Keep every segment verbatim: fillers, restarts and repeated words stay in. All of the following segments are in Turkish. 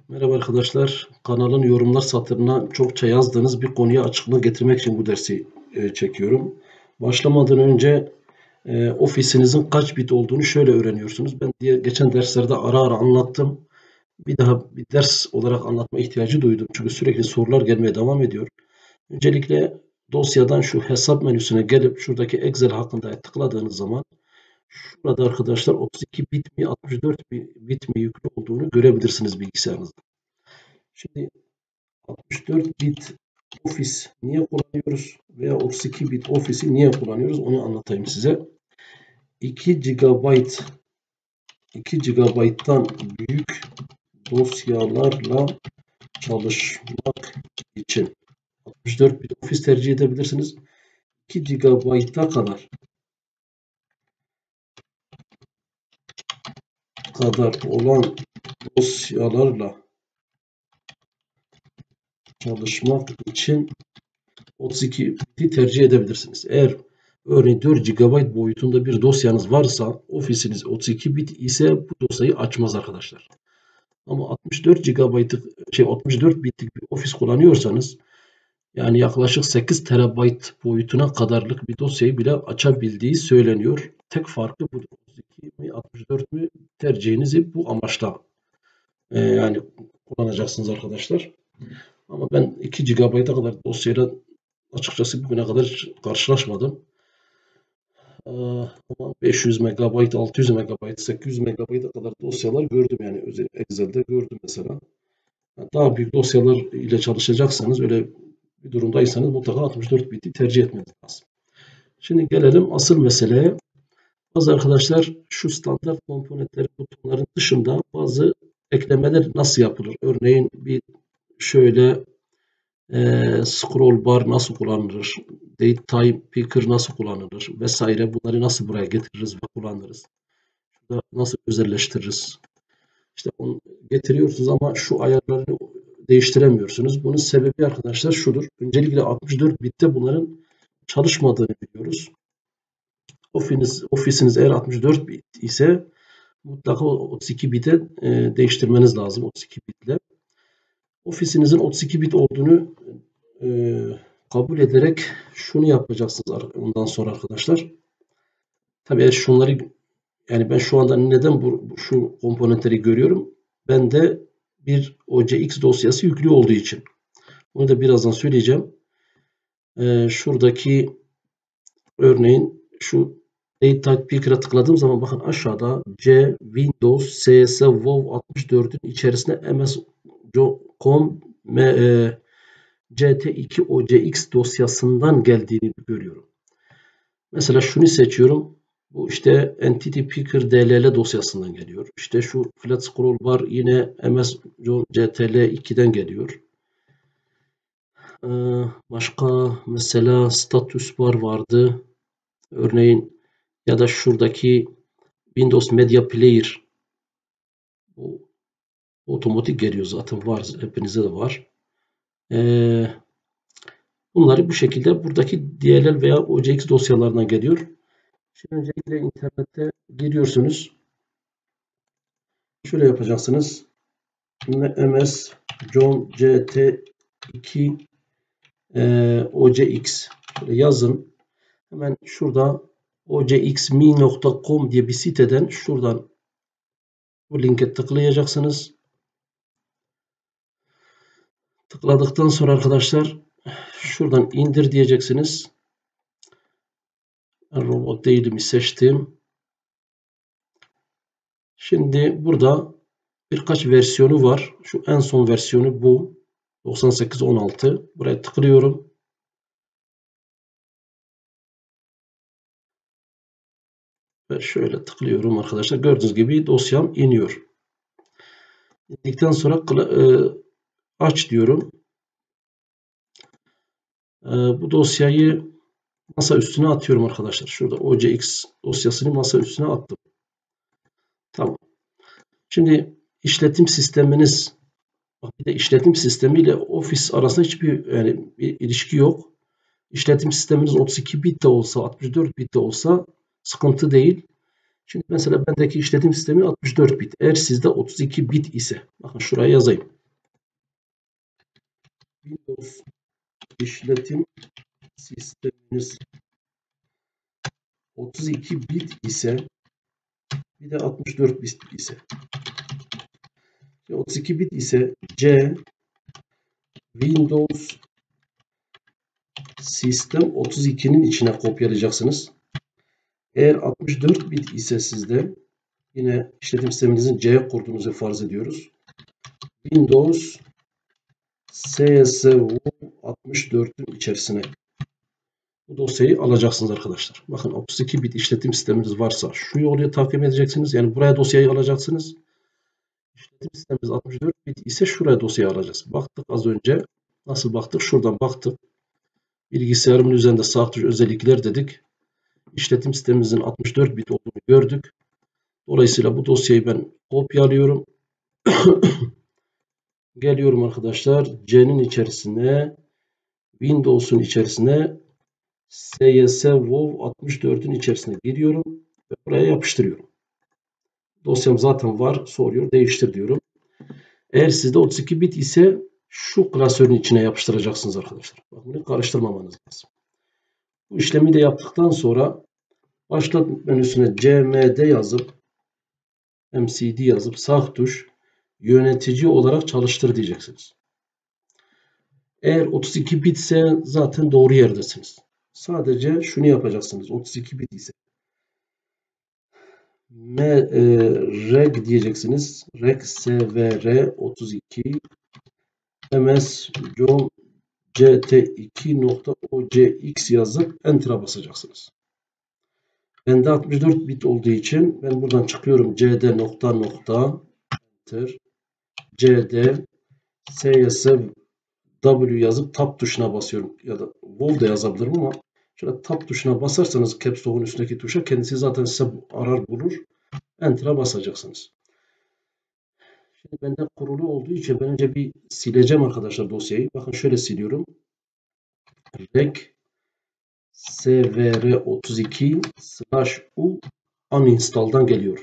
Merhaba arkadaşlar. Kanalın yorumlar satırına çokça yazdığınız bir konuya açıklık getirmek için bu dersi e, çekiyorum. Başlamadan önce e, ofisinizin kaç bit olduğunu şöyle öğreniyorsunuz. Ben diye geçen derslerde ara ara anlattım. Bir daha bir ders olarak anlatma ihtiyacı duydum. Çünkü sürekli sorular gelmeye devam ediyor. Öncelikle dosyadan şu hesap menüsüne gelip şuradaki Excel hakkında tıkladığınız zaman şurada arkadaşlar otuz iki bit mi altmış dört bit mi yüklü olduğunu görebilirsiniz bilgisayarınızda. Şimdi altmış dört bit Office niye kullanıyoruz veya otuz iki bit Office'i niye kullanıyoruz onu anlatayım size. iki gigabayt iki gigabayttan büyük dosyalarla çalışmak için altmış dört bit Office tercih edebilirsiniz. iki gigabayta kadar kadar olan dosyalarla çalışmak için otuz iki biti tercih edebilirsiniz. Eğer örneğin dört gigabayt boyutunda bir dosyanız varsa ofisiniz otuz iki bit ise bu dosyayı açmaz arkadaşlar. Ama altmış dört gigabaytlık şey altmış dört bitlik bir ofis kullanıyorsanız yani yaklaşık sekiz terabayt boyutuna kadarlık bir dosyayı bile açabildiği söyleniyor. Tek farkı bu. otuz iki mi altmış dört mü tercihinizi bu amaçla e, yani kullanacaksınız arkadaşlar. Ama ben iki gigabayta kadar dosyayla açıkçası bugüne kadar karşılaşmadım. Ama beş yüz megabayt, altı yüz megabayt, sekiz yüz megabayta kadar dosyalar gördüm yani özellikle Excel'de gördüm mesela. Daha büyük dosyalar ile çalışacaksanız öyle bir durumdaysanız mutlaka altmış dört biti tercih etmeniz lazım. Şimdi gelelim asıl meseleye. Bazı arkadaşlar şu standart komponentleri butonların dışında bazı eklemeler nasıl yapılır? Örneğin bir şöyle e, scroll bar nasıl kullanılır? Date time picker nasıl kullanılır? Vesaire bunları nasıl buraya getiririz ve kullanırız? Şurada nasıl özelleştiririz? İşte onu getiriyorsunuz ama şu ayarlarını değiştiremiyorsunuz. Bunun sebebi arkadaşlar şudur. Öncelikle altmış dört bitte bunların çalışmadığını biliyoruz. Ofisiniz, ofisiniz eğer altmış dört bit ise mutlaka otuz iki bite e, değiştirmeniz lazım. otuz iki bitle. Ofisinizin otuz iki bit olduğunu e, kabul ederek şunu yapacaksınız ondan sonra arkadaşlar. Tabii eğer şunları yani ben şu anda neden bu, şu komponentleri görüyorum? Ben de bir O C X dosyası yüklü olduğu için. Bunu da birazdan söyleyeceğim. Ee, şuradaki örneğin şu Date Picker'a tıkladığım zaman bakın aşağıda C, Windows, C S, WoW altmış dört'ün içerisinde M S nokta com e, C T iki O C X dosyasından geldiğini görüyorum. Mesela şunu seçiyorum. Bu işte Entity Picker D L L dosyasından geliyor. İşte şu Flat Scroll Bar yine M S C T L iki'den geliyor. Ee, başka mesela Status Bar vardı. Örneğin ya da şuradaki Windows Media Player. Bu otomatik geliyor zaten var. Hepinizde de var. Ee, bunları bu şekilde buradaki D L L veya O C X dosyalarından geliyor. Şimdi öncelikle internette giriyorsunuz. Şöyle yapacaksınız. M S John C T iki e, O C X şöyle yazın. Hemen şurada o c x m i nokta com diye bir siteden şuradan bu linke tıklayacaksınız. Tıkladıktan sonra arkadaşlar şuradan indir diyeceksiniz. Ben robot değilimi seçtim. Şimdi burada birkaç versiyonu var. Şu en son versiyonu bu. doksan sekiz on altı. Buraya tıklıyorum. Ve şöyle tıklıyorum arkadaşlar. Gördüğünüz gibi dosyam iniyor. İndikten sonra e, aç diyorum. E, bu dosyayı masa üstüne atıyorum arkadaşlar. Şurada O C X dosyasını masa üstüne attım. Tamam. Şimdi işletim sisteminiz bir de işletim sistemi ile Office arasında hiçbir yani bir ilişki yok. İşletim sisteminiz otuz iki bit de olsa, altmış dört bit de olsa sıkıntı değil. Şimdi mesela bendeki işletim sistemi altmış dört bit. Eğer sizde otuz iki bit ise, bakın şuraya yazayım. Windows işletim sisteminiz otuz iki bit ise bir de altmış dört bit ise otuz iki bit ise C Windows Sistem otuz ikinin içine kopyalayacaksınız. Eğer altmış dört bit ise sizde yine işletim sisteminizin C kurduğunuzu farz ediyoruz. Windows S S W altmış dört'ün içerisine bu dosyayı alacaksınız arkadaşlar. Bakın otuz iki bit işletim sisteminiz varsa şu yolu takip edeceksiniz. Yani buraya dosyayı alacaksınız. İşletim sistemimiz altmış dört bit ise şuraya dosyayı alacağız. Baktık az önce. Nasıl baktık? Şuradan baktık. Bilgisayarımın üzerinde sağ tuş özellikler dedik. İşletim sistemimizin altmış dört bit olduğunu gördük. Dolayısıyla bu dosyayı ben kopyalıyorum. Geliyorum arkadaşlar. C'nin içerisine, Windows'un içerisine, S Y S WoW altmış dört'ün içerisine giriyorum ve buraya yapıştırıyorum. Dosyam zaten var. Soruyor. Değiştir diyorum. Eğer sizde otuz iki bit ise şu klasörün içine yapıştıracaksınız arkadaşlar. Bak, bunu karıştırmamanız lazım. Bu işlemi de yaptıktan sonra başlat menüsüne C M D yazıp M C D yazıp sağ tuş yönetici olarak çalıştır diyeceksiniz. Eğer otuz iki bit ise zaten doğru yerdesiniz. Sadece şunu yapacaksınız. otuz iki bit ise M, e, reg diyeceksiniz. Reg S V R otuz iki M S com C T iki nokta O C X yazıp Enter'a basacaksınız. Bende altmış dört bit olduğu için ben buradan çıkıyorum. C D nokta nokta Enter C D S Y S W yazıp Tab tuşuna basıyorum. Ya da Vol da yazabilirim ama şöyle Tab tuşuna basarsanız Caps Lock'un üstündeki tuşa kendisi zaten size arar bulur. Enter'a basacaksınız. Şimdi bende kurulu olduğu için ben önce bir sileceğim arkadaşlar dosyayı. Bakın şöyle siliyorum. Reg S V R otuz iki slash U uninstall'dan geliyor.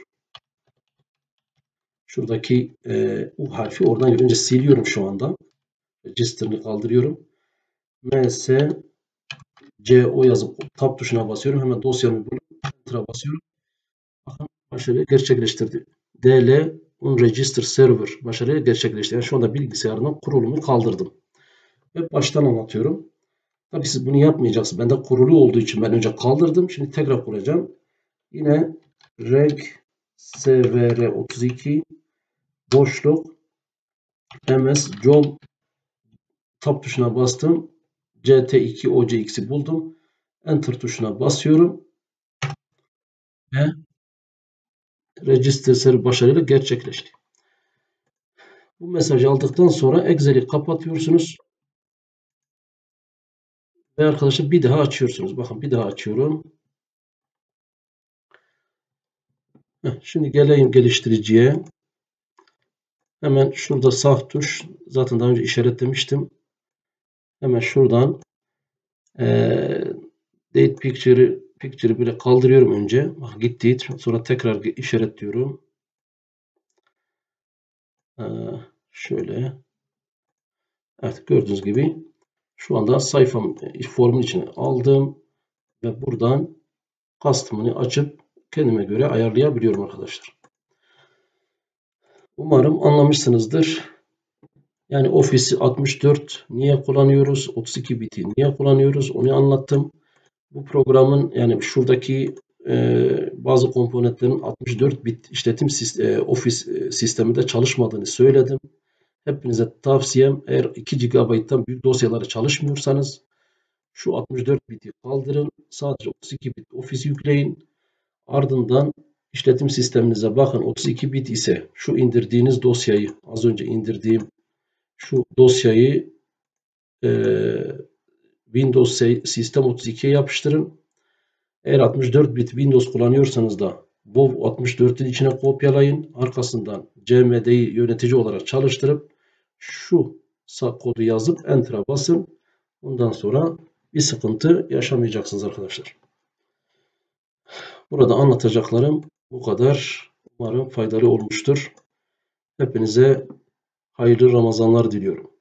Şuradaki e, U harfi oradan önce siliyorum şu anda. Register'ını kaldırıyorum. M S C O yazıp tab tuşuna basıyorum. Hemen dosyamı bulup enter'a basıyorum. Bakın başarıyla gerçekleştirdi. D L unregister server başarıyla gerçekleşti. Yani şu anda bilgisayarımın kurulumu kaldırdım. Ve baştan anlatıyorum. Tabii siz bunu yapmayacaksınız. Bende kurulu olduğu için ben önce kaldırdım. Şimdi tekrar kuracağım. Yine reg S V R otuz iki boşluk M S com tab tuşuna bastım. C T iki O C X'i buldum. Enter tuşuna basıyorum. Ve register server başarıyla gerçekleşti. Bu mesajı aldıktan sonra Excel'i kapatıyorsunuz. Ve arkadaşlar bir daha açıyorsunuz. Bakın bir daha açıyorum. Heh, şimdi geleyim geliştiriciye. Hemen şurada sağ tuş. Zaten daha önce işaretlemiştim. Hemen şuradan e, date picture'ı picture'ı böyle kaldırıyorum önce. Bak gitti. Sonra tekrar işaretliyorum. Ee, şöyle. Evet, gördüğünüz gibi şu anda sayfam formun içine aldım ve buradan custom'ını açıp kendime göre ayarlayabiliyorum arkadaşlar. Umarım anlamışsınızdır. Yani Office altmış dört niye kullanıyoruz? otuz iki bit'i niye kullanıyoruz? Onu anlattım. Bu programın yani şuradaki e, bazı komponentlerin altmış dört bit işletim e, Office sisteminde çalışmadığını söyledim. Hepinize tavsiyem, eğer iki gigabayttan büyük dosyaları çalışmıyorsanız şu altmış dört biti kaldırın. Sadece otuz iki bit Office yükleyin. Ardından işletim sisteminize bakın. otuz iki bit ise şu indirdiğiniz dosyayı, az önce indirdiğim şu dosyayı e, Windows Sistem otuz ikiye yapıştırın. Eğer altmış dört bit Windows kullanıyorsanız da WoW altmış dört'ün içine kopyalayın. Arkasından C M D'yi yönetici olarak çalıştırıp şu kodu yazıp Enter'a basın. Ondan sonra bir sıkıntı yaşamayacaksınız arkadaşlar. Burada anlatacaklarım bu kadar. Umarım faydalı olmuştur. Hepinize hayırlı Ramazanlar diliyorum.